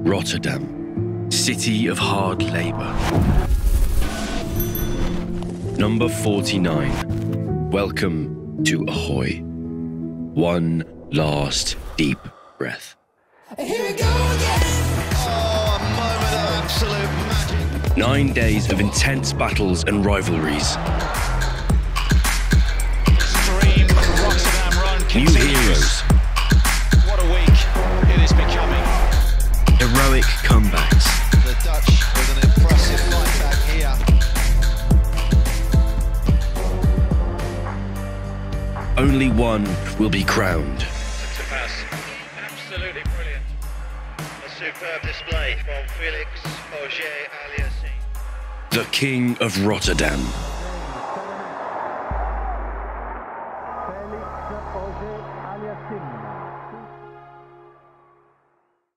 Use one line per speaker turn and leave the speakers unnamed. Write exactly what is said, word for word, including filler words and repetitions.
Rotterdam, city of hard labour. Number forty-nine. Welcome to Ahoy. One last deep breath.
Here we go again.
Oh, a moment of absolute magic.
Nine days of intense battles and rivalries.
Extreme Rotterdam run
New
continues.
heroes.
What a week it is becoming.
Heroic comebacks.
The Dutch with an impressive fight back here.
Only one will be crowned.
To pass. Absolutely brilliant. A superb display from Felix Auger-Aliassime.
The King of Rotterdam.